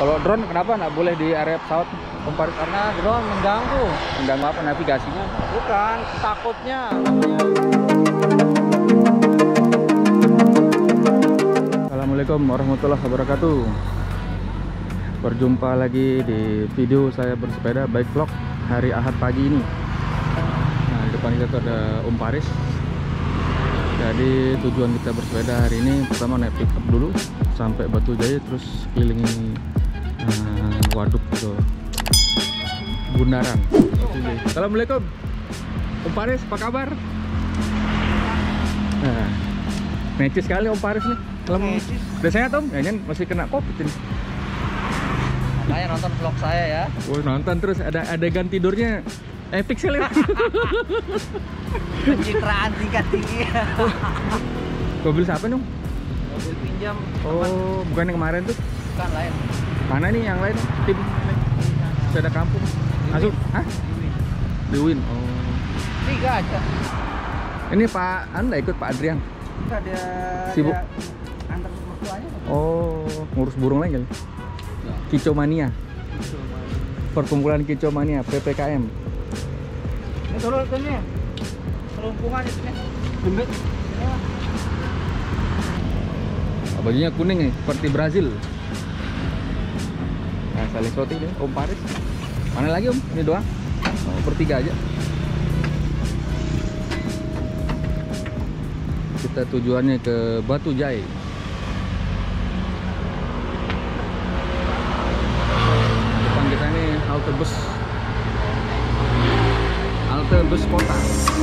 Kalau drone kenapa nggak boleh di area pesawat, Om Faris? Karena drone mengganggu. Mengganggu apa, navigasinya? Bukan, takutnya. Assalamualaikum warahmatullahi wabarakatuh. Berjumpa lagi di video saya bersepeda bike vlog hari Ahad pagi ini. Nah, di depan kita tuh ada Om Faris. Jadi tujuan kita bersepeda hari ini pertama naik pick up dulu sampai Batu Jaya, terus kelilingi waduk gitu, bundaran. Assalamualaikum Om Faris, apa kabar? Nah, necis sekali Om Faris nih. Udah sehat Om? Ya, masih kena COVID ini. Makanya nonton vlog saya ya. Oh, nonton terus ada adegan tidurnya epic sekali. Pencitraan tingkat tinggi. Mobil siapa dong? Mobil pinjam. Oh, bukan yang kemarin tuh? Bukan, lain. Mana nih yang lain? Tim sepeda kampung. Masuk? Hah? Di Win. Oh. 3 aja. Ini Pak Anda ikut Pak Adrian? Enggak, dia sibuk. dia antar mertuanya. Oh, ngurus burung lagi kali. Kicomania. Perkumpulan Kicomania PPKM. Ini dulu ini. Serumpungan itu nih. Gembet. Ya. Bajunya kuning nih, seperti Brazil. Nah, saling shooting deh, Om Faris. Mana lagi Om? Ini doang? Oh, bertiga aja. Kita tujuannya ke Batu Jaya. Depan kita ini halte bus kota.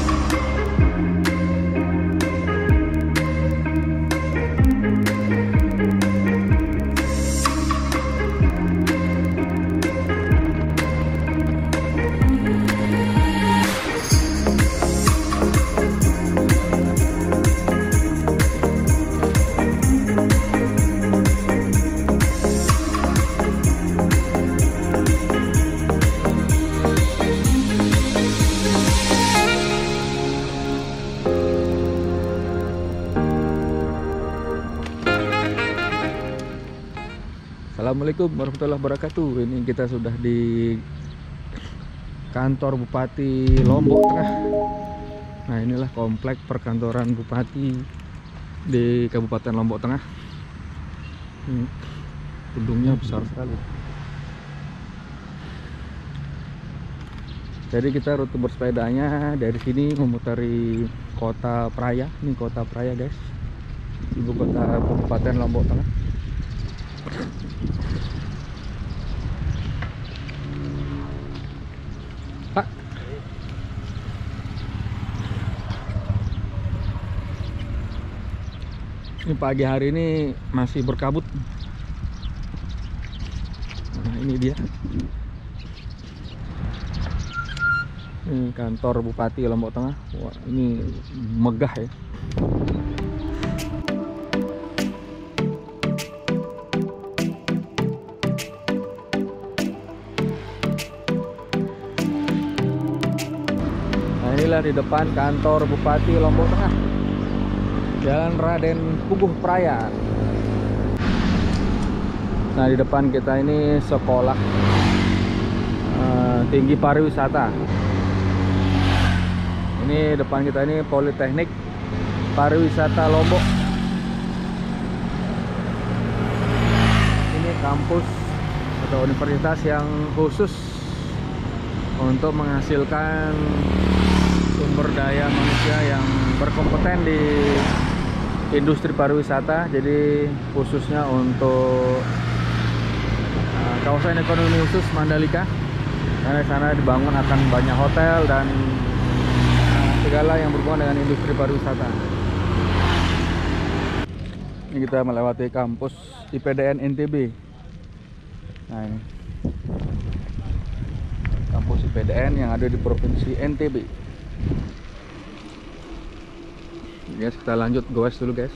Assalamualaikum warahmatullahi wabarakatuh. Ini kita sudah di kantor Bupati Lombok Tengah. Nah, inilah komplek perkantoran Bupati di Kabupaten Lombok Tengah. Gedungnya besar sekali. Jadi kita rute bersepedanya dari sini memutari Kota Praia. Ini Kota Praia guys, ibu kota Kabupaten Lombok Tengah. Pak, ini pagi hari ini masih berkabut. Nah, ini dia. Ini kantor Bupati Lombok Tengah. Wah, ini megah ya. Inilah di depan kantor Bupati Lombok Tengah, Jalan Raden Puguh Prayan. Nah, di depan kita ini sekolah tinggi pariwisata. Ini depan kita ini Politeknik Pariwisata Lombok. Ini kampus atau universitas yang khusus untuk menghasilkan sumber daya manusia yang berkompeten di industri pariwisata. Jadi khususnya untuk kawasan ekonomi khusus Mandalika, karena di sana dibangun akan banyak hotel dan segala yang berhubungan dengan industri pariwisata. Ini kita melewati kampus IPDN NTB. Nah, ini kampus IPDN yang ada di provinsi NTB. Guys, kita lanjut goes dulu guys.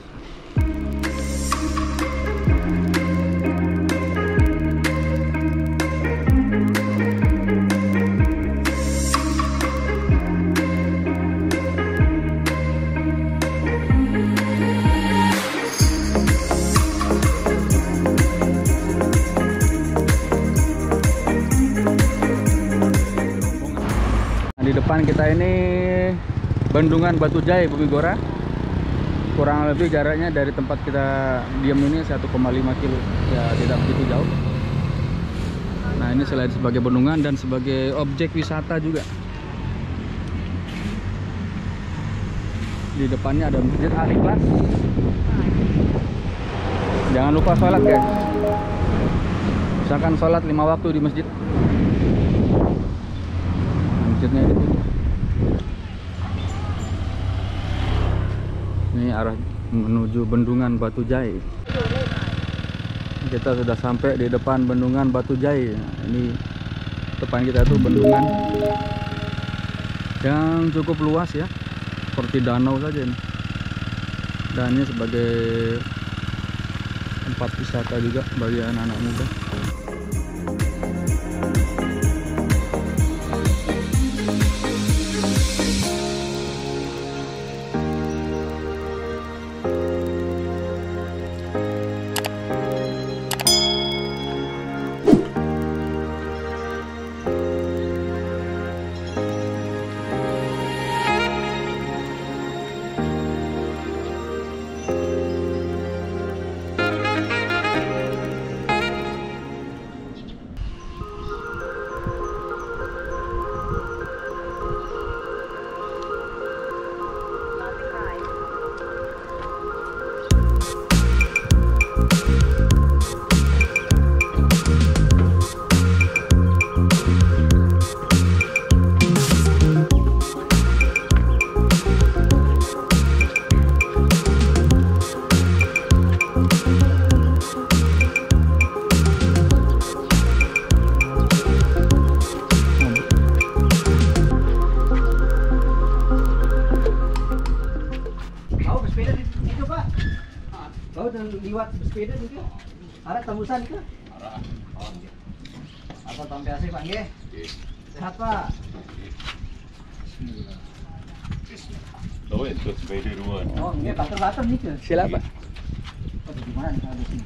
depan kita ini Bendungan Batu Jai, Bumi Gora. Kurang lebih jaraknya dari tempat kita diam ini 1,5 kilo, ya tidak begitu jauh. Nah, ini selain sebagai bendungan dan sebagai objek wisata juga. Di depannya ada Masjid Al-Ikhlas. Jangan lupa sholat, guys. Misalkan sholat 5 waktu di masjid. Masjidnya itu. Ini arah menuju Bendungan Batu Jai. Kita sudah sampai di depan Bendungan Batu Jai. Ini depan kita tuh bendungan yang cukup luas ya, seperti danau saja ini. Dan ini sebagai tempat wisata juga bagi anak-anak muda. Liwat bersepeda juga. Arah tembusan itu. Arah. Oh, nggih. Apa tampiase Pak nggih? Nggih. Sehat Pak. Bismillah. Tahu itu sepeda duluan. Oh, nggih bater-bater nih ke. Sila, Pak. Oh, gimana nih kalau di sini?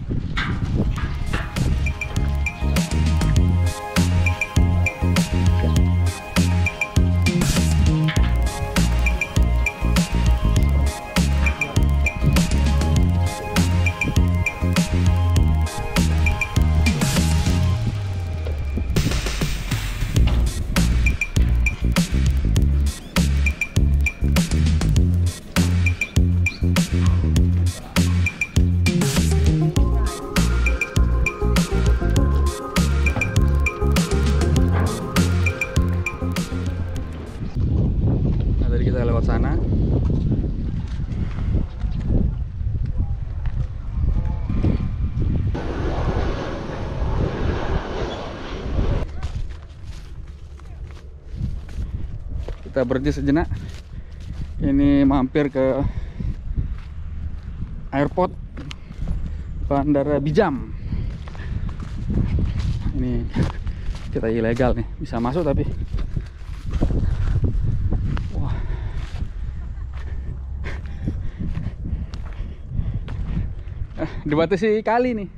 Kita lewat sana. Kita berhenti sejenak. Ini mampir ke airport Bandara Bijam. Ini kita ilegal nih, bisa masuk tapi dibatasi kali nih.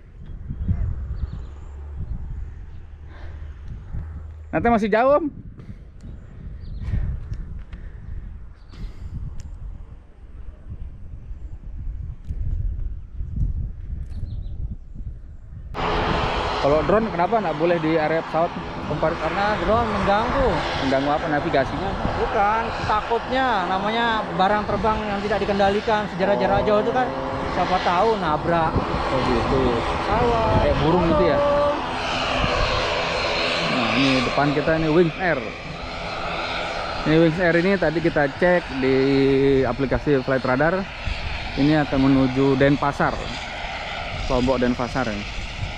Nanti masih jauh, Om. Kalau drone kenapa nggak boleh di area pesawat? Karena drone mengganggu. Mengganggu apa navigasinya? Bukan, takutnya namanya barang terbang yang tidak dikendalikan sejarah-jarak jauh itu kan siapa tahu nabrak. Oh gitu. Pesawat. Kayak burung gitu ya. Nah, ini depan kita ini Wings Air. Ini Wings Air ini tadi kita cek di aplikasi Flight Radar. Ini akan menuju Denpasar. Lombok Denpasar ya.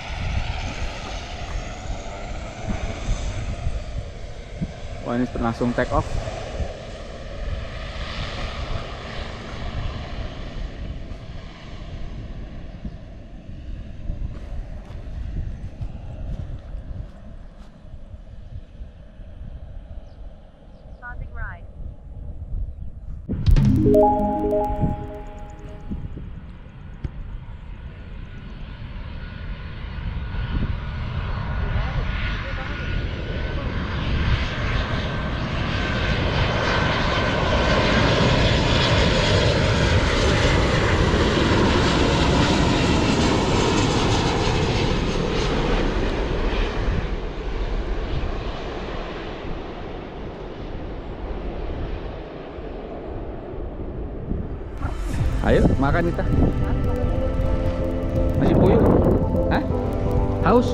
Wah, ini langsung take off. Pausing ride. Ayo makan kita. Nasi puyuh. Hah? Haus?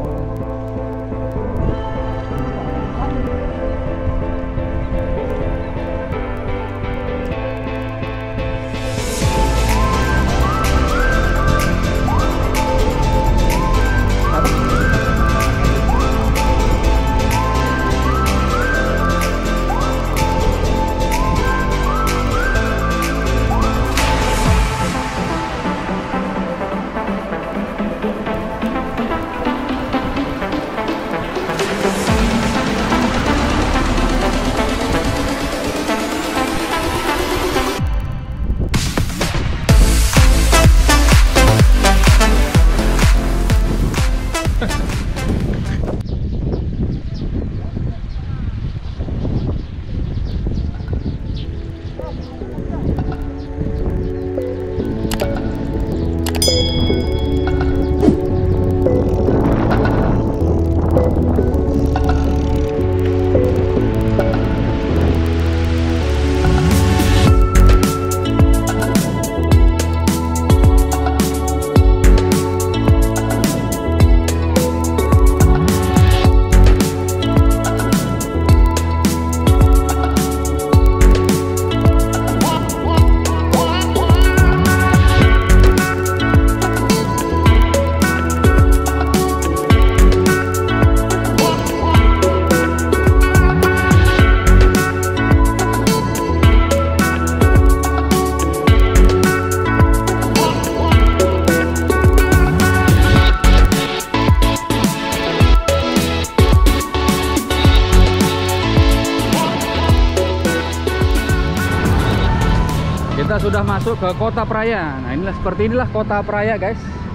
Kita sudah masuk ke Kota Praia. Nah, seperti inilah Kota Praia, guys.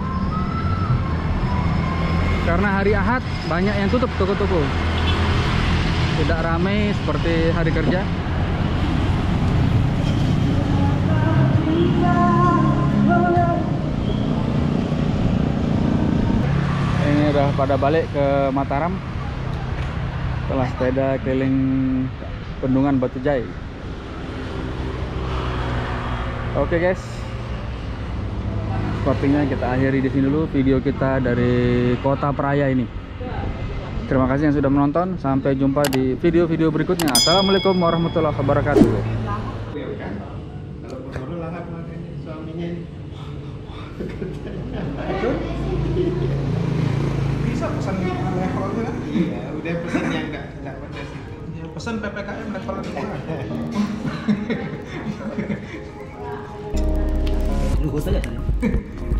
Karena hari Ahad banyak yang tutup toko-toko. Tidak ramai seperti hari kerja. Ini udah pada balik ke Mataram setelah sepeda keliling Bendungan Batu Jai. Oke guys, sepertinya kita akhiri di sini dulu video kita dari Kota Praia ini. Terima kasih yang sudah menonton. Sampai jumpa di video-video berikutnya. Assalamualaikum warahmatullahi wabarakatuh. Bisa pesan levelnya kan? Iya, udah pesan yang enggak pedas itu. Ya, pesan PPKM level 5. Lu saja.